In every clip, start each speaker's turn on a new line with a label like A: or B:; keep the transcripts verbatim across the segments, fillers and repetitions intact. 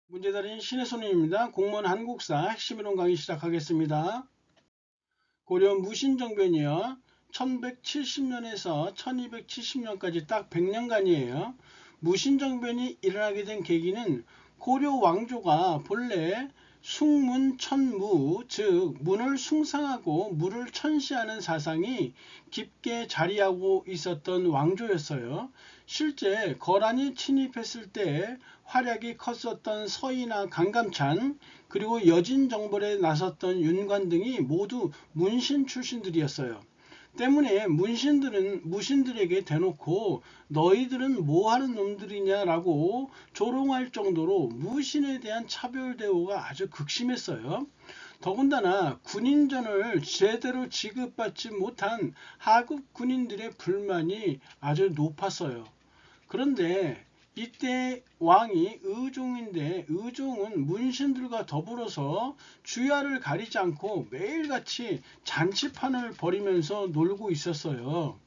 A: 문제달인 신의 손님입니다. 공무원 한국사 핵심이론 강의 시작하겠습니다. 고려 무신정변이요. 천백칠십 년에서 천이백칠십 년까지 딱 백 년간이에요. 무신정변이 일어나게 된 계기는 고려 왕조가 본래 숭문 천무, 즉 문을 숭상하고 무를 천시하는 사상이 깊게 자리하고 있었던 왕조였어요. 실제 거란이 침입했을 때 활약이 컸었던 서희나 강감찬, 그리고 여진정벌에 나섰던 윤관 등이 모두 문신 출신들이었어요. 때문에 문신들은 무신들에게 대놓고 너희들은 뭐하는 놈들이냐라고 조롱할 정도로 무신에 대한 차별 대우가 아주 극심했어요. 더군다나 군인전을 제대로 지급받지 못한 하급 군인들의 불만이 아주 높았어요. 그런데 이때 왕이 의종인데 의종은 문신들과 더불어서 주야를 가리지 않고 매일같이 잔치판을 벌이면서 놀고 있었어요.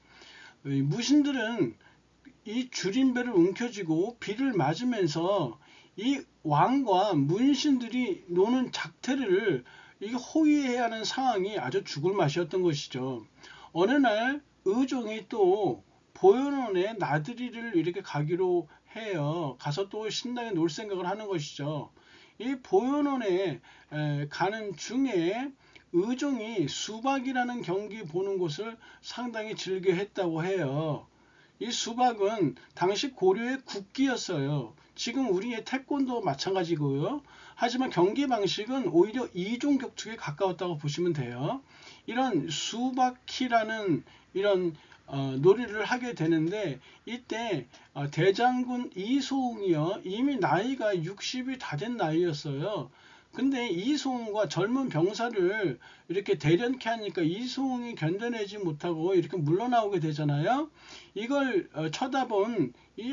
A: 무신들은 이 줄임배를 움켜쥐고 비를 맞으면서 이 왕과 문신들이 노는 작태를 호위해야 하는 상황이 아주 죽을 맛이었던 것이죠. 어느 날 의종이 또 보현원에 나들이를 이렇게 가기로 해요. 가서 또 신나게 놀 생각을 하는 것이죠. 이 보현원에 가는 중에 의종이 수박이라는 경기 보는 것을 상당히 즐겨 했다고 해요. 이 수박은 당시 고려의 국기였어요. 지금 우리의 태권도 마찬가지고요. 하지만 경기 방식은 오히려 이종 격투기에 가까웠다고 보시면 돼요. 이런 수박키라는 이런 어, 놀이를 하게 되는데 이때 어, 대장군 이소웅이요. 이미 나이가 육십이 다 된 나이였어요. 근데 이소웅과 젊은 병사를 이렇게 대련케 하니까 이소웅이 견뎌내지 못하고 이렇게 물러나오게 되잖아요. 이걸 어, 쳐다본 이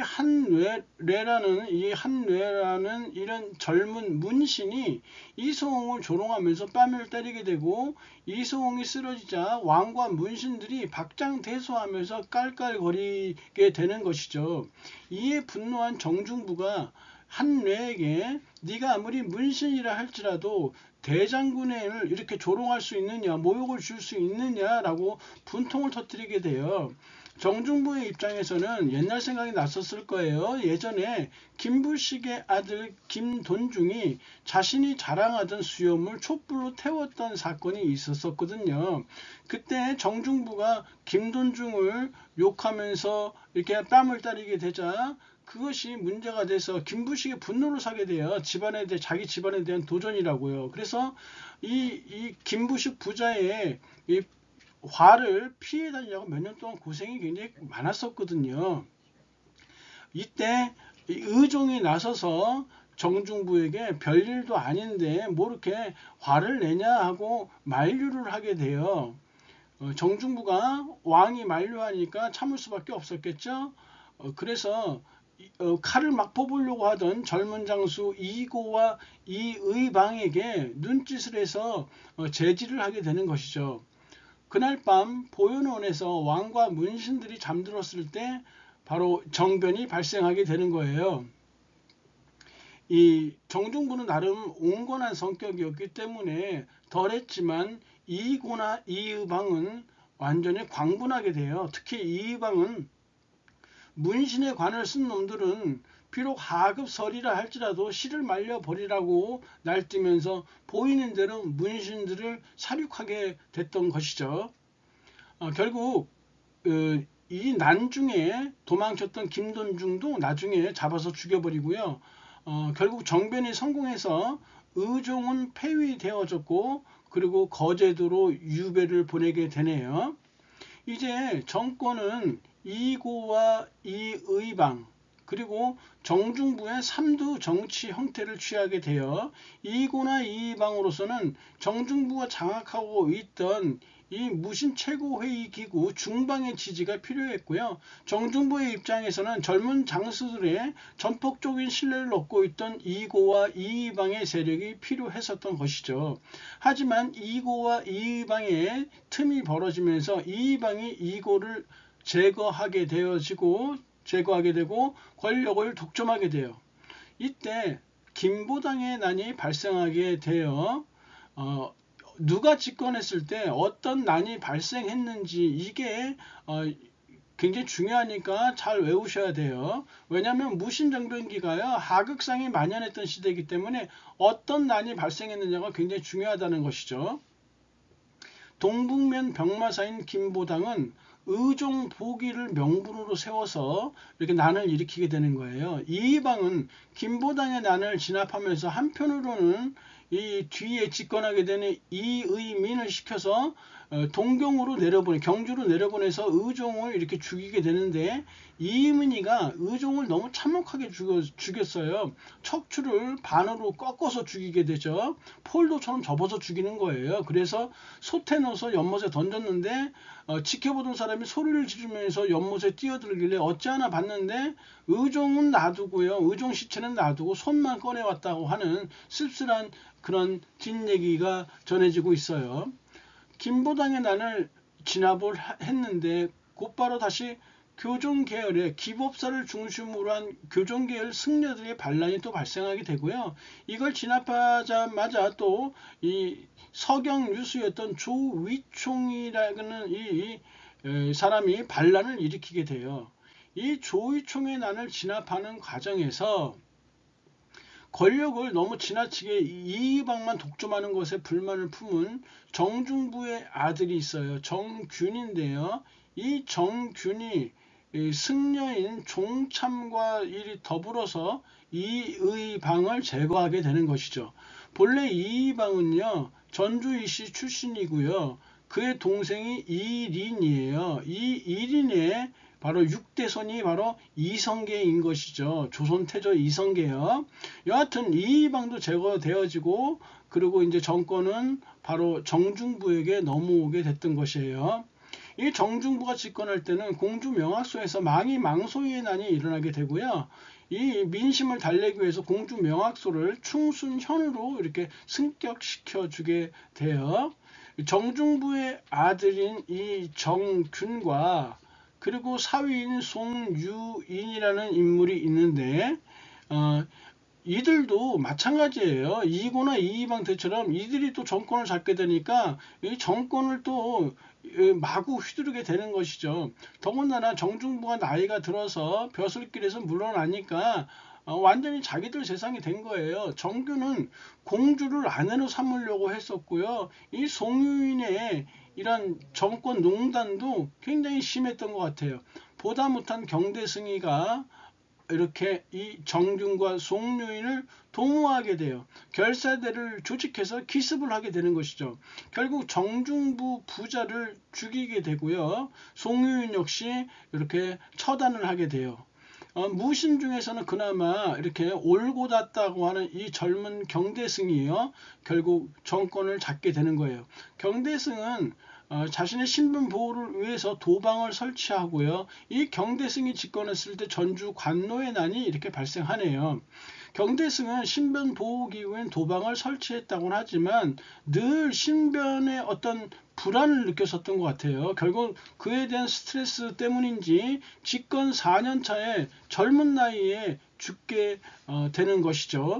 A: 한뇌라는 이 한뇌라는 이런 젊은 문신이 이소홍을 조롱하면서 뺨을 때리게 되고 이소홍이 쓰러지자 왕과 문신들이 박장대소하면서 깔깔거리게 되는 것이죠. 이에 분노한 정중부가 한뇌에게 네가 아무리 문신이라 할지라도 대장군을 이렇게 조롱할 수 있느냐, 모욕을 줄 수 있느냐라고 분통을 터뜨리게 돼요. 정중부의 입장에서는 옛날 생각이 났었을 거예요. 예전에 김부식의 아들 김돈중이 자신이 자랑하던 수염을 촛불로 태웠던 사건이 있었거든요. 그때 정중부가 김돈중을 욕하면서 이렇게 뺨을 때리게 되자 그것이 문제가 돼서 김부식의 분노를 사게 돼요. 집안에 대해 자기 집안에 대한 도전이라고요. 그래서 이, 이 김부식 부자의 이 화를 피해 다니려고 몇 년 동안 고생이 굉장히 많았었거든요. 이때 의종이 나서서 정중부에게 별일도 아닌데 뭐 이렇게 화를 내냐 하고 만류를 하게 돼요. 정중부가 왕이 만류하니까 참을 수밖에 없었겠죠. 그래서 칼을 막 뽑으려고 하던 젊은 장수 이고와 이의방에게 눈짓을 해서 제지를 하게 되는 것이죠. 그날 밤 보현원에서 왕과 문신들이 잠들었을 때 바로 정변이 발생하게 되는 거예요. 이 정중부는 나름 온건한 성격이었기 때문에 덜했지만 이고나 이의방은 완전히 광분하게 돼요. 특히 이의방은 문신의 관을 쓴 놈들은 비록 하급 설이라 할지라도 실을 말려버리라고 날뛰면서 보이는 대로 문신들을 사륙하게 됐던 것이죠. 어, 결국 어, 이 난중에 도망쳤던 김돈중도 나중에 잡아서 죽여버리고요. 어, 결국 정변이 성공해서 의종은 폐위되어졌고 그리고 거제도로 유배를 보내게 되네요. 이제 정권은 이고와 이의방 그리고 정중부의 삼두 정치 형태를 취하게 되어 이고나 이의방으로서는 정중부가 장악하고 있던 이 무신 최고회의 기구 중방의 지지가 필요했고요. 정중부의 입장에서는 젊은 장수들의 전폭적인 신뢰를 얻고 있던 이고와 이의방의 세력이 필요했었던 것이죠. 하지만 이고와 이의방의 틈이 벌어지면서 이의방이 이고를 제거하게 되어지고 제거하게 되고 권력을 독점하게 돼요. 이때 김보당의 난이 발생하게 되어 어, 누가 집권했을 때 어떤 난이 발생했는지 이게 어, 굉장히 중요하니까 잘 외우셔야 돼요. 왜냐하면 무신정변기가요 하극상이 만연했던 시대이기 때문에 어떤 난이 발생했느냐가 굉장히 중요하다는 것이죠. 동북면 병마사인 김보당은 의종 보기를 명분으로 세워서 이렇게 난을 일으키게 되는 거예요. 이방은 김보당의 난을 진압하면서 한편으로는 이 뒤에 집권하게 되는 이의민을 시켜서 동경으로 내려보내 경주로 내려보내서 의종을 이렇게 죽이게 되는데 이의민이가 의종을 너무 참혹하게 죽여, 죽였어요. 척추를 반으로 꺾어서 죽이게 되죠. 폴도처럼 접어서 죽이는 거예요. 그래서 솥에 넣어서 연못에 던졌는데 어, 지켜보던 사람이 소리를 지르면서 연못에 뛰어들길래 어찌하나 봤는데 의종은 놔두고요. 의종 시체는 놔두고 손만 꺼내왔다고 하는 씁쓸한 그런 뒷얘기가 전해지고 있어요. 김보당의 난을 진압을 했는데 곧바로 다시 교종계열의 기법사를 중심으로 한 교종계열 승려들의 반란이 또 발생하게 되고요. 이걸 진압하자마자 또 이 서경 유수였던 조위총이라는 이, 이 사람이 반란을 일으키게 돼요. 이 조위총의 난을 진압하는 과정에서 권력을 너무 지나치게 이방만 독점하는 것에 불만을 품은 정중부의 아들이 있어요. 정균인데요. 이 정균이 승려인 종참과 일이 더불어서 이의방을 제거하게 되는 것이죠. 본래 이의방은요 전주이씨 출신이고요. 그의 동생이 이린이에요. 이 이린의 바로 육 대손이 바로 이성계인 것이죠. 조선태조 이성계요. 여하튼 이의방도 제거되어지고 그리고 이제 정권은 바로 정중부에게 넘어오게 됐던 것이에요. 이 정중부가 집권할 때는 공주 명학소에서 망이 망소의 난이 일어나게 되고요. 이 민심을 달래기 위해서 공주 명학소를 충순현으로 이렇게 승격시켜 주게 돼요. 정중부의 아들인 이 정균과 그리고 사위인 송유인이라는 인물이 있는데 어, 이들도 마찬가지예요. 이고나 이의방 때처럼 이들이 또 정권을 잡게 되니까 이 정권을 또 마구 휘두르게 되는 것이죠. 더군다나 정중부가 나이가 들어서 벼슬길에서 물러나니까 어, 완전히 자기들 세상이 된 거예요. 정규는 공주를 아내로 삼으려고 했었고요. 이 송유인의 이런 정권 농단도 굉장히 심했던 것 같아요. 보다 못한 경대승이가 이렇게 이 정균과 송유인을 동호하게 돼요. 결사대를 조직해서 기습을 하게 되는 것이죠. 결국 정중부 부자를 죽이게 되고요. 송유인 역시 이렇게 처단을 하게 돼요. 어, 무신 중에서는 그나마 이렇게 올곧았다고 하는 이 젊은 경대승이요. 결국 정권을 잡게 되는 거예요. 경대승은 어, 자신의 신분 보호를 위해서 도방을 설치하고요. 이 경대승이 집권했을 때 전주 관노의 난이 이렇게 발생하네요. 경대승은 신변 보호 기구인 도방을 설치했다고는 하지만 늘 신변의 어떤 불안을 느꼈었던 것 같아요. 결국 그에 대한 스트레스 때문인지 집권 사 년 차에 젊은 나이에 죽게 어, 되는 것이죠.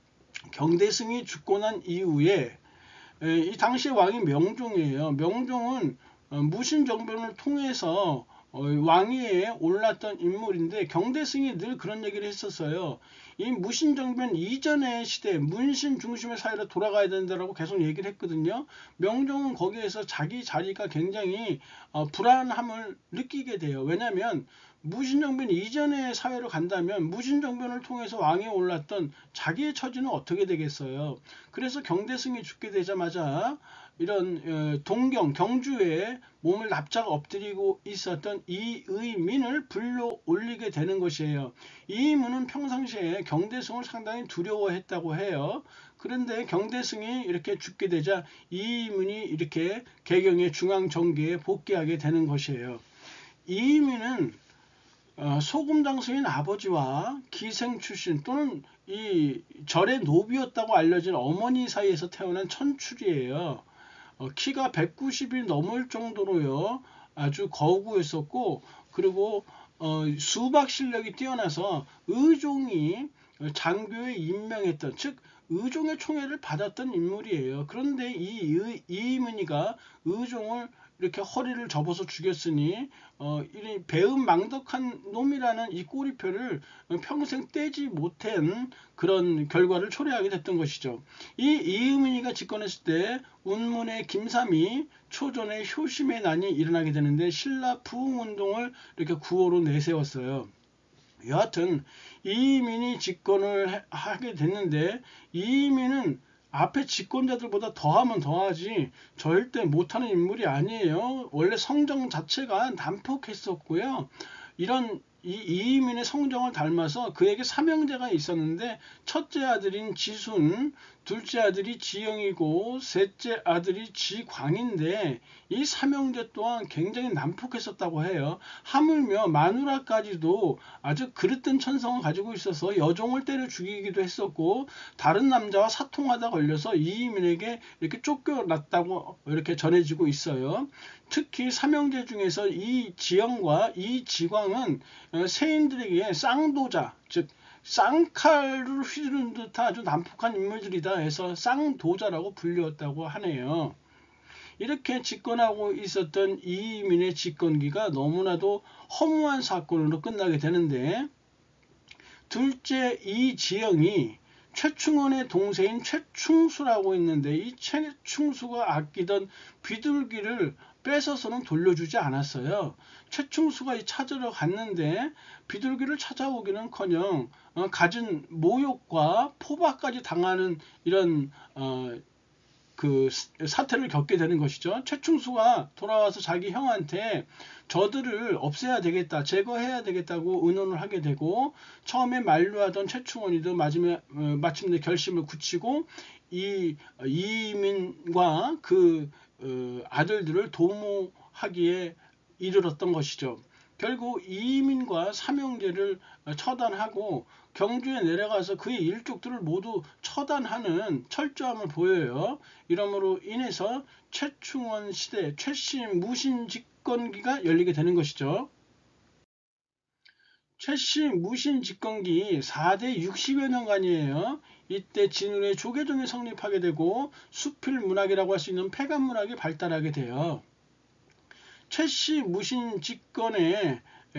A: 경대승이 죽고 난 이후에 이 당시 왕이 명종이에요. 명종은 무신정변을 통해서 왕위에 올랐던 인물인데 경대승이 늘 그런 얘기를 했었어요. 이 무신정변 이전의 시대 문신 중심의 사회로 돌아가야 된다라고 계속 얘기를 했거든요. 명종은 거기에서 자기 자리가 굉장히 불안함을 느끼게 돼요. 왜냐하면 무신정변 이전의 사회로 간다면 무신정변을 통해서 왕위에 올랐던 자기의 처지는 어떻게 되겠어요. 그래서 경대승이 죽게 되자마자 이런 동경, 경주에 몸을 납작 엎드리고 있었던 이의민을 불러 올리게 되는 것이에요. 이의민은 평상시에 경대승을 상당히 두려워했다고 해요. 그런데 경대승이 이렇게 죽게 되자 이의민이 이렇게 개경의 중앙정계에 복귀하게 되는 것이에요. 이의민은 어, 소금장수인 아버지와 기생 출신 또는 이 절의 노비였다고 알려진 어머니 사이에서 태어난 천출이에요. 어, 키가 백구십이 넘을 정도로요. 아주 거구했었고 그리고 어, 수박 실력이 뛰어나서 의종이 장교에 임명했던, 즉 의종의 총애를 받았던 인물이에요. 그런데 이 의, 이민희가 의종을 이렇게 허리를 접어서 죽였으니 어, 이 배은망덕한 놈이라는 이 꼬리표를 평생 떼지 못한 그런 결과를 초래하게 됐던 것이죠. 이 이의민이가 집권했을 때 운문의 김삼이, 초전의 효심의 난이 일어나게 되는데 신라 부흥운동을 이렇게 구호로 내세웠어요. 여하튼 이민이 집권을 하게 됐는데, 이민은 앞에 집권자들보다 더하면 더하지 절대 못하는 인물이 아니에요. 원래 성정 자체가 난폭했었고요. 이런 이 이민의 성정을 닮아서 그에게 삼형제가 있었는데, 첫째 아들인 지순, 둘째 아들이 지영이고 셋째 아들이 지광인데, 이 삼형제 또한 굉장히 난폭했었다고 해요. 하물며 마누라까지도 아주 그릇된 천성을 가지고 있어서 여종을 때려 죽이기도 했었고, 다른 남자와 사통하다 걸려서 이민에게 이렇게 쫓겨났다고 이렇게 전해지고 있어요. 특히 삼형제 중에서 이 지영과 이 지광은 세인들에게 쌍도자, 즉 쌍칼을 휘두른 듯한 아주 난폭한 인물들이다 해서 쌍도자라고 불렸다고 하네요. 이렇게 집권하고 있었던 이민의 집권기가 너무나도 허무한 사건으로 끝나게 되는데, 둘째 이지영이 최충원의 동생인 최충수라고 있는데, 이 최충수가 아끼던 비둘기를 뺏어서는 돌려주지 않았어요. 최충수가 찾으러 갔는데 비둘기를 찾아오기는커녕 어, 갖은 모욕과 포박까지 당하는 이런 어, 그 사태를 겪게 되는 것이죠. 최충수가 돌아와서 자기 형한테 저들을 없애야 되겠다, 제거해야 되겠다고 의논을 하게 되고, 처음에 만류하던 최충원이도 마침내, 마침내 결심을 굳히고 이 이민과 그 아들들을 도모하기에 이르렀던 것이죠. 결국 이민과 삼형제를 처단하고 경주에 내려가서 그의 일족들을 모두 처단하는 철저함을 보여요. 이러므로 인해서 최충원 시대 최씨 무신 집권기가 열리게 되는 것이죠. 최씨 무신 집권기 사 대 육십여 년간이에요. 이때 진운의 조계종이 성립하게 되고 수필 문학이라고 할 수 있는 폐간 문학이 발달하게 돼요. 최씨 무신 집권의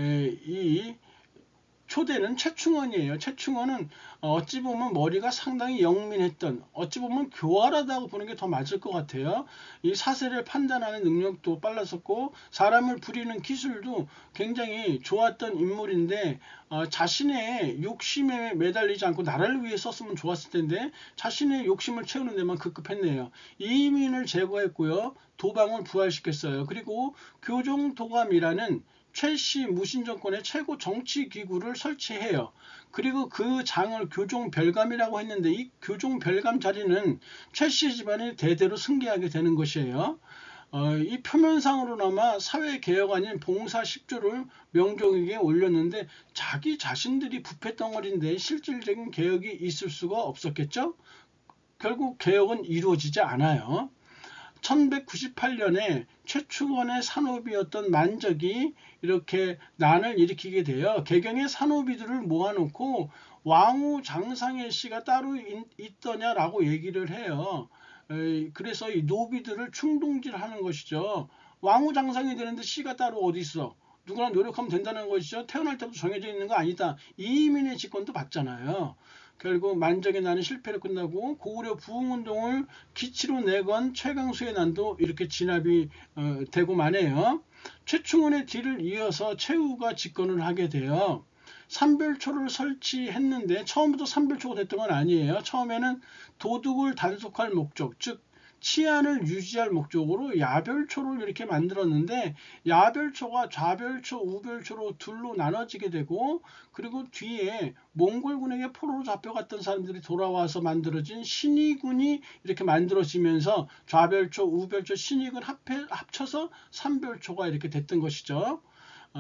A: 이 초대는 최충원이에요. 최충원은 어찌 보면 머리가 상당히 영민했던, 어찌 보면 교활하다고 보는 게 더 맞을 것 같아요. 이 사세를 판단하는 능력도 빨랐었고 사람을 부리는 기술도 굉장히 좋았던 인물인데, 어, 자신의 욕심에 매달리지 않고 나라를 위해 썼으면 좋았을 텐데 자신의 욕심을 채우는 데만 급급했네요. 이민을 제거했고요. 도방을 부활시켰어요. 그리고 교종도감이라는 최씨 무신정권의 최고 정치기구를 설치해요. 그리고 그 장을 교종별감이라고 했는데, 이 교종별감 자리는 최씨 집안이 대대로 승계하게 되는 것이에요. 어, 이 표면상으로나마 사회개혁안인 봉사 십 조를 명종에게 올렸는데 자기 자신들이 부패덩어리인데 실질적인 개혁이 있을 수가 없었겠죠. 결국 개혁은 이루어지지 않아요. 천백구십팔 년에 최충원의 산호비였던 만적이 이렇게 난을 일으키게 되어 개경의 산호비들을 모아놓고 왕후 장상의 씨가 따로 있더냐라고 얘기를 해요. 그래서 이 노비들을 충동질하는 것이죠. 왕후 장상이 되는데 씨가 따로 어디 있어? 누구나 노력하면 된다는 것이죠. 태어날 때부터 정해져 있는 거 아니다. 이민의 집권도 받잖아요. 결국 만적의 난은 실패로 끝나고 고구려 부흥운동을 기치로 내건 최강수의 난도 이렇게 진압이 어, 되고 마네요. 최충원의 뒤를 이어서 최후가 집권을 하게 돼요. 삼별초를 설치했는데 처음부터 삼별초가 됐던 건 아니에요. 처음에는 도둑을 단속할 목적, 즉 치안을 유지할 목적으로 야별초를 이렇게 만들었는데, 야별초가 좌별초, 우별초로 둘로 나눠지게 되고, 그리고 뒤에 몽골군에게 포로로 잡혀갔던 사람들이 돌아와서 만들어진 신의군이 이렇게 만들어지면서 좌별초, 우별초, 신의군 합해, 합쳐서 삼별초가 이렇게 됐던 것이죠.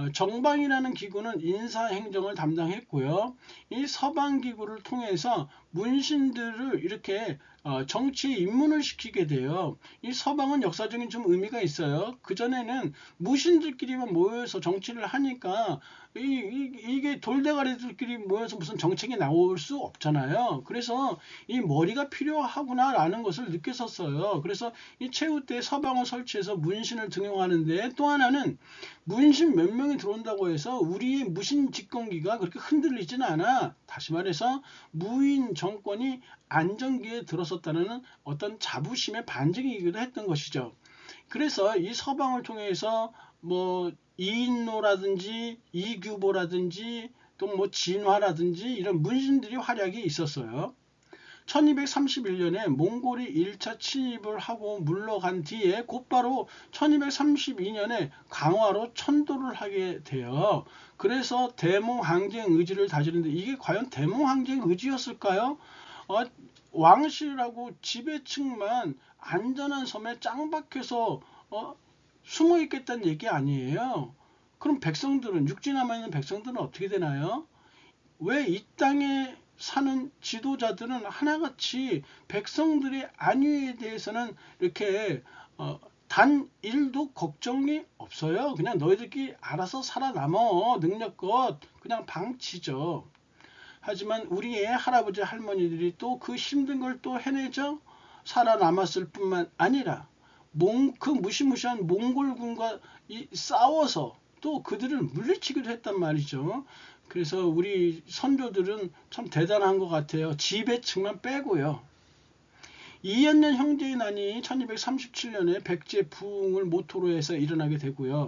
A: 정방이라는 기구는 인사행정을 담당했고요. 이 서방기구를 통해서 문신들을 이렇게 어, 정치에 입문을 시키게 돼요. 이 서방은 역사적인 좀 의미가 있어요. 그전에는 무신들끼리만 모여서 정치를 하니까 이, 이, 이게 돌대가리들끼리 모여서 무슨 정책이 나올 수 없잖아요. 그래서 이 머리가 필요하구나라는 것을 느꼈었어요. 그래서 이 최후 때 서방을 설치해서 문신을 등용하는데, 또 하나는 문신 몇 명이 들어온다고 해서 우리의 무신 집권기가 그렇게 흔들리지는 않아. 다시 말해서 무인 정권이 안정기에 들어섰다는 어떤 자부심의 반증이기도 했던 것이죠. 그래서 이 서방을 통해서 뭐 이인노라든지 이규보라든지 또 뭐 진화라든지 이런 문신들이 활약이 있었어요. 천이백삼십일 년에 몽골이 일 차 침입을 하고 물러간 뒤에 곧바로 천이백삼십이 년에 강화로 천도를 하게 돼요. 그래서 대몽항쟁 의지를 다지는데, 이게 과연 대몽항쟁 의지였을까요? 어, 왕실하고 지배층만 안전한 섬에 짱 박혀서 어, 숨어 있겠다는 얘기 아니에요. 그럼 백성들은, 육지 남아있는 백성들은 어떻게 되나요? 왜 이 땅에 사는 지도자들은 하나같이 백성들의 안위에 대해서는 이렇게 어, 단 일도 걱정이 없어요. 그냥 너희들끼리 알아서 살아남어, 능력껏 그냥 방치죠. 하지만 우리의 할아버지 할머니들이 또 그 힘든 걸 또 해내죠. 살아남았을 뿐만 아니라 몽, 그 무시무시한 몽골군과 이 싸워서 또 그들을 물리치기도 했단 말이죠. 그래서 우리 선조들은 참 대단한 것 같아요. 지배층만 빼고요. 이연년 형제의 난이 천이백삼십칠 년에 백제 부흥을 모토로 해서 일어나게 되고요.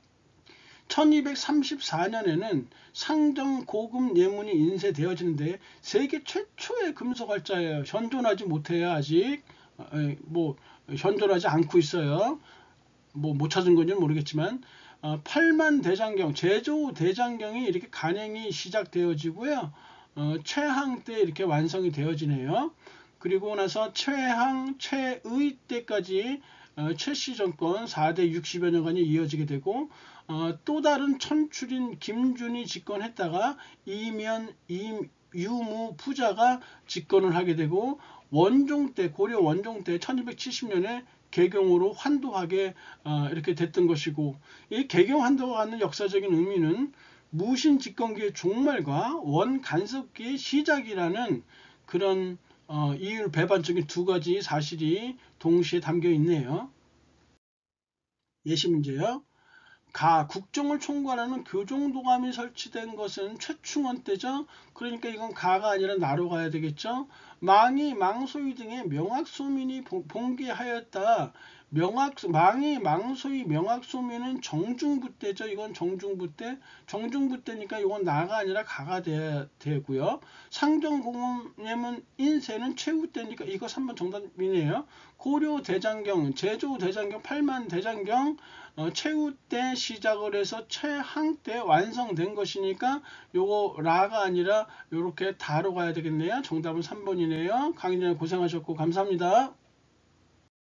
A: 천이백삼십사 년에는 상정 고금 예문이 인쇄되어지는데 세계 최초의 금속활자예요. 현존하지 못해요. 아직 뭐 현존하지 않고 있어요. 뭐 못 찾은 건지는 모르겠지만 어, 팔만 대장경, 제조 대장경이 이렇게 간행이 시작되어지고요. 어, 최항 때 이렇게 완성이 되어지네요. 그리고 나서 최항, 최의 때까지 어, 최씨 정권 사 대 육십여 년간이 이어지게 되고, 어, 또 다른 천출인 김준이 집권했다가 이면, 임, 유무, 부자가 집권을 하게 되고, 원종 때, 고려 원종 때 천이백칠십 년에 개경으로 환도하게 어, 이렇게 됐던 것이고, 이 개경 환도가 갖는 역사적인 의미는 무신 집권기의 종말과 원 간섭기의 시작이라는 그런 어, 이율 배반적인 두 가지 사실이 동시에 담겨 있네요. 예시 문제요. 가, 국정을 총괄하는 교정도감이 설치된 것은 최충원 때죠. 그러니까 이건 가가 아니라 나로 가야 되겠죠. 망이, 망소위 등의 명악소민이 봉기하였다. 명악, 망이, 망소위, 명악소민은 정중부 때죠. 이건 정중부 때. 정중부 때니까 이건 나가 아니라 가가 돼야 되고요. 상정공예문 인쇄는 최후 때니까 이거 삼 번 정답이네요. 고려 대장경, 제조 대장경, 팔만 대장경, 어, 최후 때 시작을 해서 최항 때 완성된 것이니까 요거 라가 아니라 요렇게 다로 가야 되겠네요. 정답은 삼 번이네요. 강의진님 고생하셨고 감사합니다.